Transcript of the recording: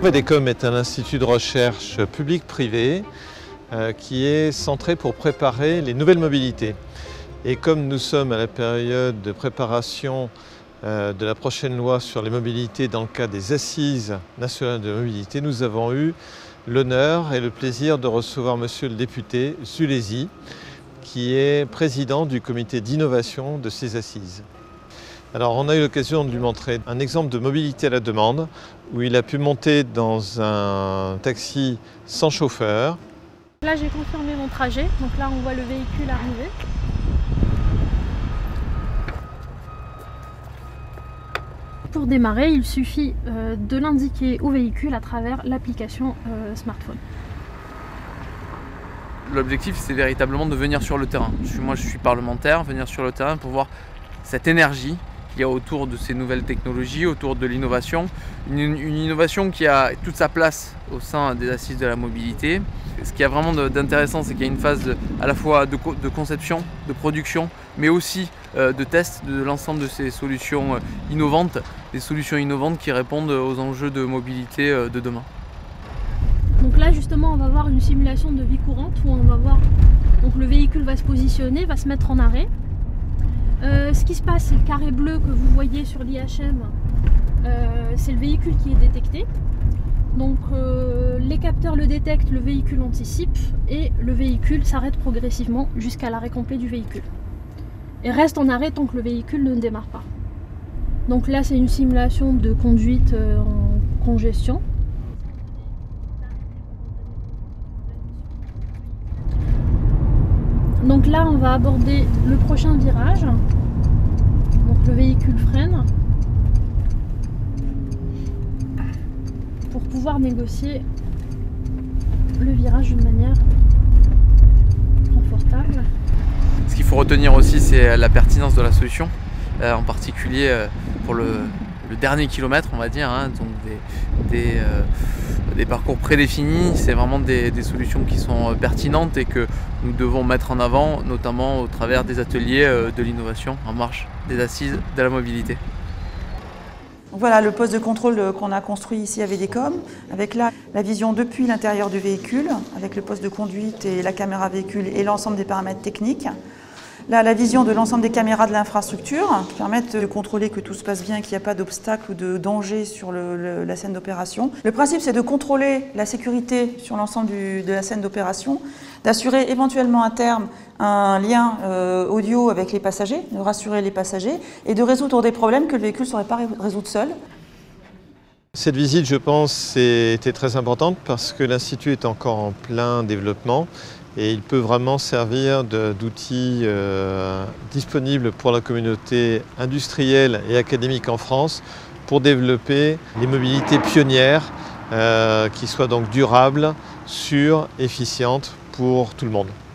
Predecom est un institut de recherche public-privé qui est centré pour préparer les nouvelles mobilités. Et comme nous sommes à la période de préparation de la prochaine loi sur les mobilités dans le cadre des Assises nationales de mobilité, nous avons eu l'honneur et le plaisir de recevoir monsieur le député Zulesi, qui est président du comité d'innovation de ces assises. Alors on a eu l'occasion de lui montrer un exemple de mobilité à la demande où il a pu monter dans un taxi sans chauffeur. Là j'ai confirmé mon trajet, donc là on voit le véhicule arriver. Pour démarrer, il suffit de l'indiquer au véhicule à travers l'application smartphone. L'objectif, c'est véritablement de venir sur le terrain. Moi, je suis parlementaire, venir sur le terrain pour voir cette énergie qu'il y a autour de ces nouvelles technologies, autour de l'innovation. Une innovation qui a toute sa place au sein des assises de la mobilité. Ce qui est vraiment d'intéressant, c'est qu'il y a une phase à la fois de conception, de production, mais aussi de test de l'ensemble de ces solutions innovantes, des solutions innovantes qui répondent aux enjeux de mobilité de demain. Donc là justement on va voir une simulation de vie courante où on va voir, donc le véhicule va se positionner, va se mettre en arrêt. Ce qui se passe, c'est le carré bleu que vous voyez sur l'IHM, c'est le véhicule qui est détecté. Donc les capteurs le détectent, le véhicule anticipe et le véhicule s'arrête progressivement jusqu'à l'arrêt complet du véhicule. Et reste en arrêt tant que le véhicule ne démarre pas. Donc là c'est une simulation de conduite en congestion. Donc là on va aborder le prochain virage. Donc le véhicule freine pour pouvoir négocier le virage d'une manière confortable. Ce qu'il faut retenir aussi, c'est la pertinence de la solution, en particulier pour le dernier kilomètre, on va dire, hein, donc des parcours prédéfinis. C'est vraiment des solutions qui sont pertinentes et que nous devons mettre en avant, notamment au travers des ateliers de l'innovation en marche des assises de la mobilité. Voilà le poste de contrôle qu'on a construit ici à VDCOM, avec là la vision depuis l'intérieur du véhicule, avec le poste de conduite et la caméra véhicule et l'ensemble des paramètres techniques. Là, la vision de l'ensemble des caméras de l'infrastructure qui permettent de contrôler que tout se passe bien, qu'il n'y a pas d'obstacle ou de danger sur la scène d'opération. Le principe, c'est de contrôler la sécurité sur l'ensemble de la scène d'opération, d'assurer éventuellement à terme un lien audio avec les passagers, de rassurer les passagers et de résoudre des problèmes que le véhicule ne saurait pas résoudre seul. Cette visite, je pense, était très importante parce que l'Institut est encore en plein développement et il peut vraiment servir d'outil disponible pour la communauté industrielle et académique en France pour développer les mobilités pionnières qui soient donc durables, sûres, efficientes pour tout le monde.